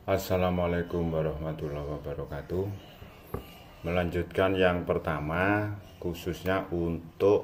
Assalamualaikum warahmatullahi wabarakatuh. Melanjutkan yang pertama, khususnya untuk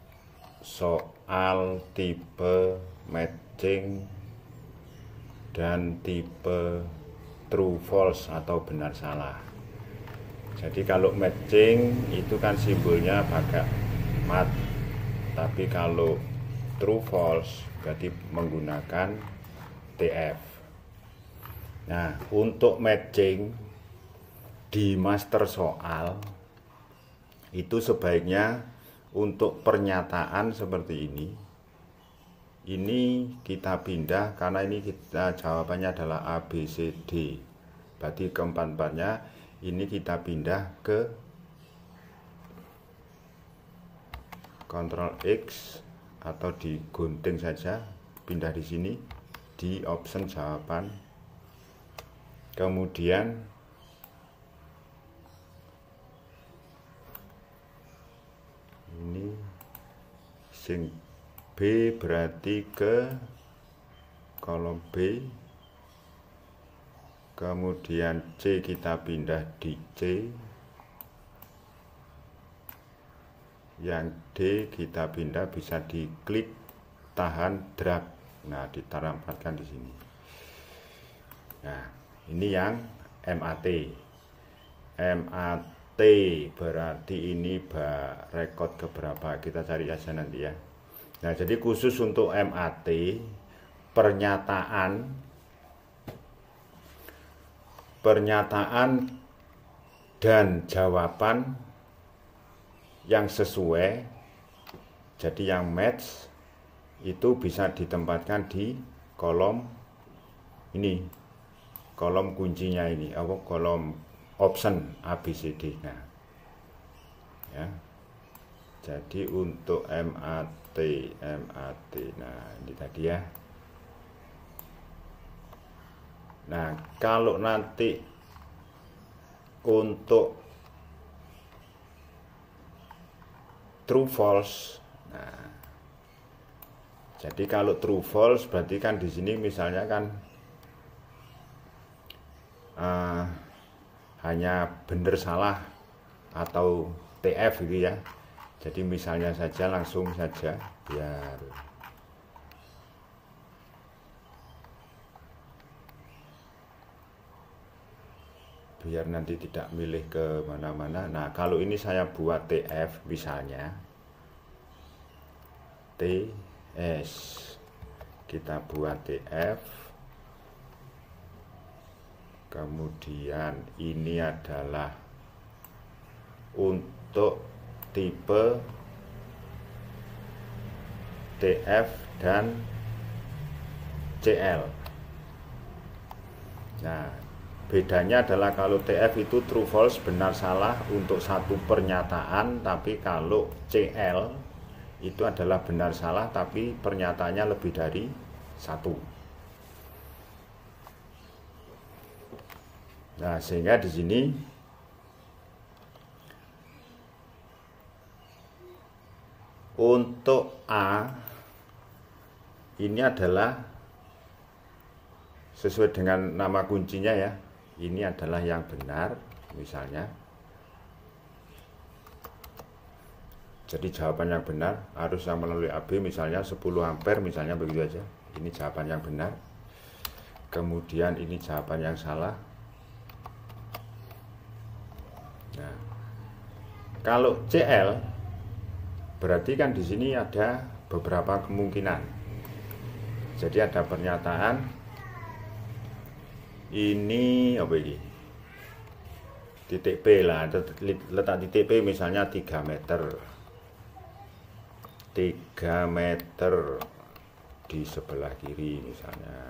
soal tipe matching dan tipe true false atau benar salah. Jadi kalau matching itu kan simbolnya pakai mat, tapi kalau true false berarti menggunakan TF. Nah, untuk matching di master soal itu sebaiknya untuk pernyataan seperti ini kita pindah karena ini kita jawabannya adalah A, B, C, D. Berarti keempat-empatnya ini kita pindah ke Ctrl X atau digunting saja, pindah di sini di option jawaban. Kemudian ini sing B berarti ke kolom B, kemudian C kita pindah di C, yang D kita pindah bisa diklik tahan drag, nah ditempatkan di sini. Nah ini yang MAT. MAT berarti ini rekod keberapa, kita cari aja nanti ya. Nah jadi khusus untuk MAT, pernyataan dan jawaban yang sesuai, jadi yang match itu bisa ditempatkan di kolom ini, kolom kuncinya ini, kolom option ABCD. Nah ya, jadi untuk MAT, nah ini tadi ya. Nah kalau nanti untuk true false, nah jadi kalau true false berarti kan di sini misalnya kan hanya benar salah atau TF gitu ya. Jadi misalnya saja langsung saja biar nanti tidak milih ke mana-mana. Nah kalau ini saya buat TF misalnya TS, kita buat TF, kemudian ini adalah untuk tipe TF dan CL. Nah bedanya adalah kalau TF itu true false benar salah untuk satu pernyataan, tapi kalau CL itu adalah benar salah tapi pernyataannya lebih dari satu. Nah sehingga di sini untuk A ini adalah sesuai dengan nama kuncinya ya, ini adalah yang benar misalnya. Jadi jawaban yang benar harus yang melalui AB misalnya 10 ampere misalnya, begitu aja. Ini jawaban yang benar. Kemudian ini jawaban yang salah. Nah, kalau CL berarti kan di sini ada beberapa kemungkinan. Jadi ada pernyataan ini apa ini? Titik P lah, letak titik P misalnya 3 meter. 3 meter di sebelah kiri misalnya.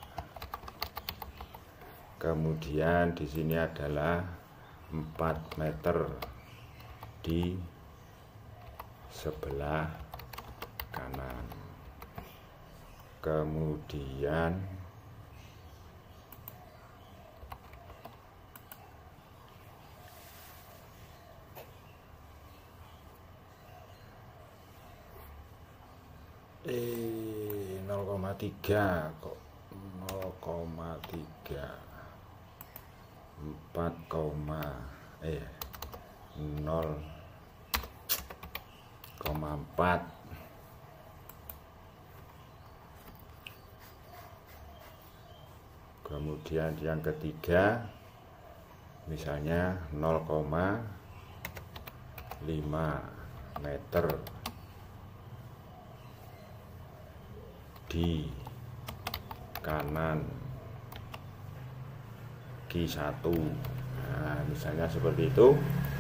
Kemudian di sini adalah 4 meter di sebelah kanan. Kemudian E 0,3 kok 0,3. 0,4. Kemudian yang ketiga misalnya 0,5 meter di kanan Q1. Nah, misalnya seperti itu.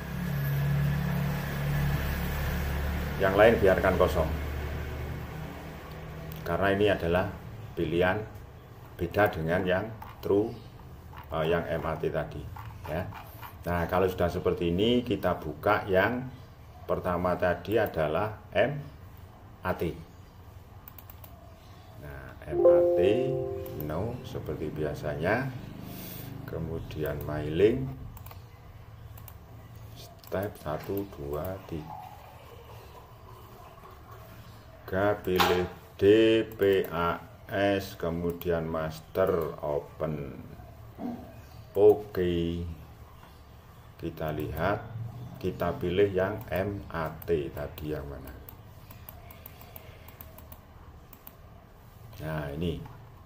Yang lain biarkan kosong, karena ini adalah pilihan beda dengan yang true, yang MAT tadi ya. Nah, kalau sudah seperti ini, kita buka yang pertama tadi adalah MAT. Nah, MAT no seperti biasanya. Kemudian mailing step 1 2 3, pilih DPAS, kemudian master open. Oke, kita lihat, kita pilih yang MAT tadi yang mana. Nah, ini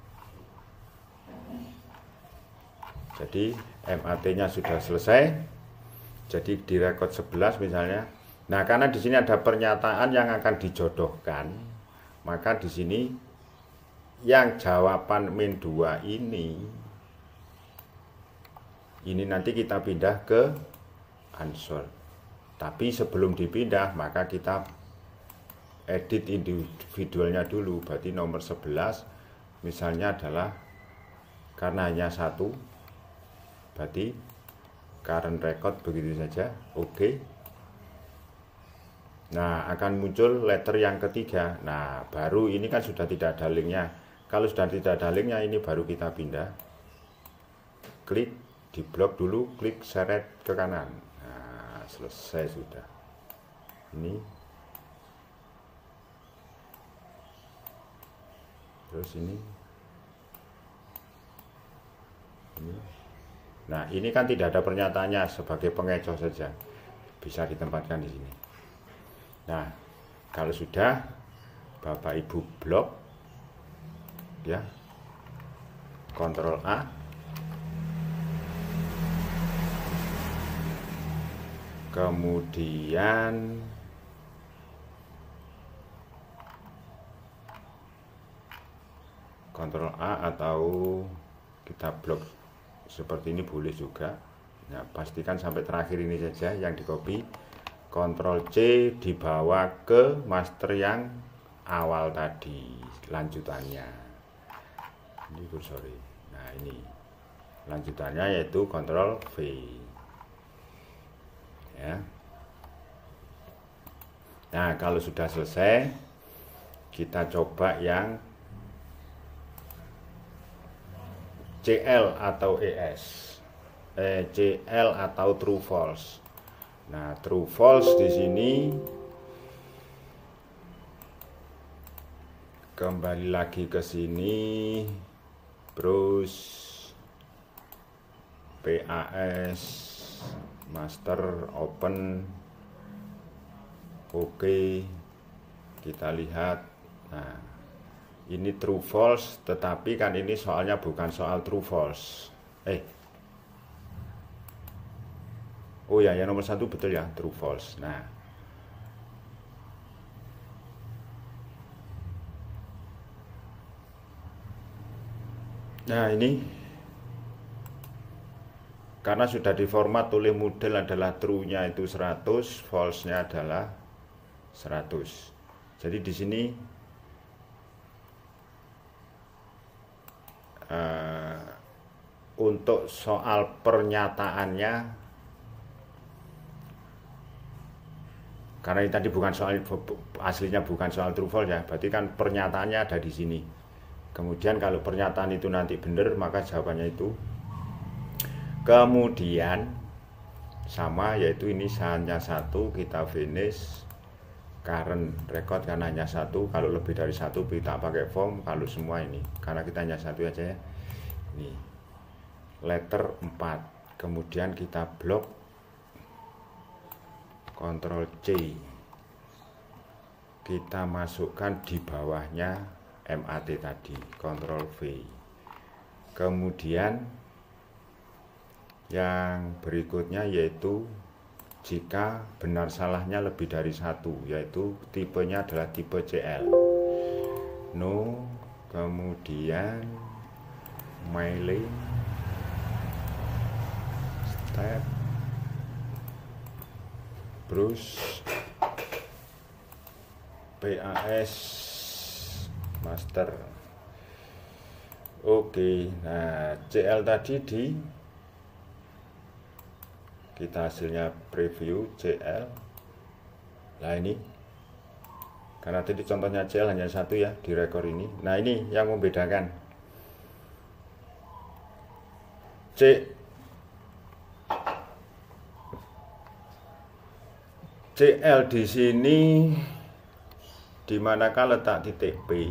jadi MAT-nya sudah selesai. Jadi di record 11 misalnya. Nah, karena di sini ada pernyataan yang akan dijodohkan, maka di sini yang jawaban min 2 ini nanti kita pindah ke answer. Tapi sebelum dipindah, maka kita edit individualnya dulu. Berarti nomor 11 misalnya adalah karena hanya 1, berarti current record begitu saja. Oke. Nah, akan muncul letter yang ketiga. Nah, baru ini kan sudah tidak ada linknya. Kalau sudah tidak ada linknya, ini baru kita pindah. Klik di blok dulu, klik seret ke kanan. Nah, selesai sudah. Ini. Terus ini. Ini. Nah, ini kan tidak ada pernyataannya, sebagai pengecoh saja. Bisa ditempatkan di sini. Nah, kalau sudah Bapak Ibu blok ya, Ctrl A, kemudian Ctrl A atau kita blok seperti ini boleh juga. Nah, pastikan sampai terakhir ini saja yang di copy. Ctrl C dibawa ke master yang awal tadi, lanjutannya. Ini sorry. Nah, ini lanjutannya yaitu Ctrl V. Ya. Nah, kalau sudah selesai, kita coba yang CL atau ES, CL atau true false. Nah, true false di sini kembali lagi ke sini, terus PAS master open. Oke, kita lihat. Nah, ini true false, tetapi kan ini soalnya bukan soal true false. Oh ya, yang nomor 1 betul ya, true false. Nah, ini karena sudah diformat oleh model adalah true-nya itu 100, false-nya adalah 100. Jadi di sini untuk soal pernyataannya, karena ini tadi bukan soal, aslinya bukan soal true false ya, berarti kan pernyataannya ada di sini. Kemudian kalau pernyataan itu nanti benar, maka jawabannya itu. Kemudian sama, yaitu ini hanya 1, kita finish current record karena hanya 1. Kalau lebih dari 1 kita pakai form. Kalau semua ini karena kita hanya 1 aja ya. Ini letter 4, kemudian kita blok, Ctrl C, kita masukkan di bawahnya MAT tadi, Ctrl V. Kemudian yang berikutnya yaitu jika benar salahnya lebih dari satu, yaitu tipenya adalah tipe CL. No, kemudian mailing, step, brush, PAS, master. Oke, nah CL tadi kita hasilnya preview CL. Nah ini karena tadi contohnya CL hanya satu ya di rekor ini. Nah ini yang membedakan CL di sini, di manakah letak titik P.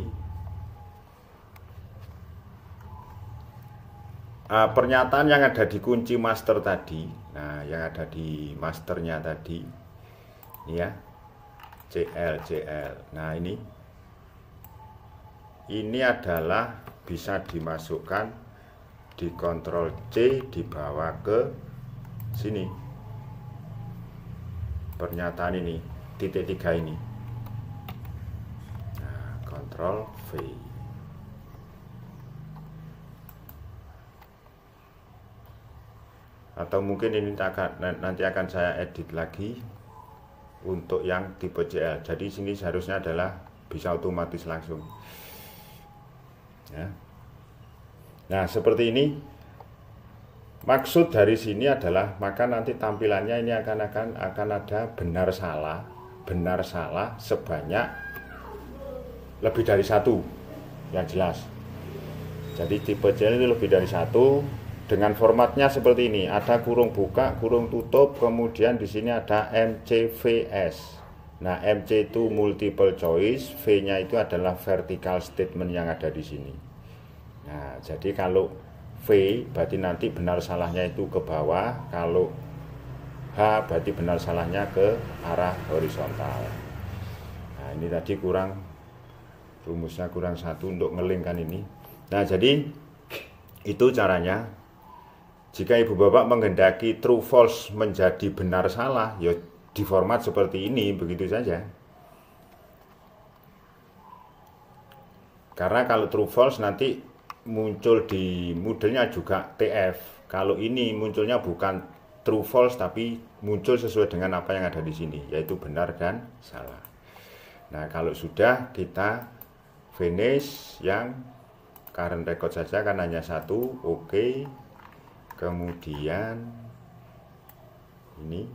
Pernyataan yang ada di kunci master tadi, nah yang ada di masternya tadi, ini ya, CL. Nah ini adalah bisa dimasukkan di Ctrl C, dibawa ke sini. Pernyataan ini, titik 3 ini. Nah, Ctrl V. Atau mungkin ini nanti akan saya edit lagi untuk yang tipe CL. Jadi sini seharusnya adalah bisa otomatis langsung ya. Nah seperti ini. Maksud dari sini adalah maka nanti tampilannya ini akan ada benar salah sebanyak lebih dari satu, yang jelas. Jadi tipe CL ini lebih dari satu. Dengan formatnya seperti ini, ada kurung buka, kurung tutup, kemudian di sini ada MCVS. Nah, MC itu multiple choice, V-nya itu adalah vertical statement yang ada di sini. Nah, jadi kalau V berarti nanti benar salahnya itu ke bawah, kalau H berarti benar salahnya ke arah horizontal. Nah, ini tadi rumusnya kurang satu untuk ngelingkan ini. Nah, jadi itu caranya. Jika ibu bapak menghendaki true false menjadi benar salah, ya di format seperti ini, begitu saja. Karena kalau true false nanti muncul di modelnya juga TF. Kalau ini munculnya bukan true false tapi muncul sesuai dengan apa yang ada di sini, yaitu benar dan salah. Nah, kalau sudah kita finish yang current record saja kan hanya satu, oke. Kemudian ini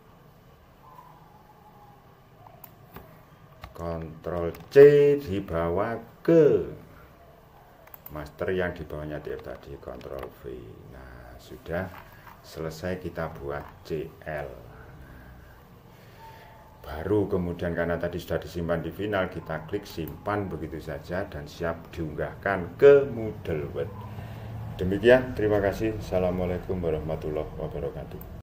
Ctrl C dibawa ke master yang di bawahnya TF tadi, Ctrl V. Nah, sudah selesai kita buat CL. Baru kemudian karena tadi sudah disimpan di final, kita klik simpan begitu saja dan siap diunggahkan ke Moodle Web. Demikian, terima kasih. Assalamualaikum warahmatullahi wabarakatuh.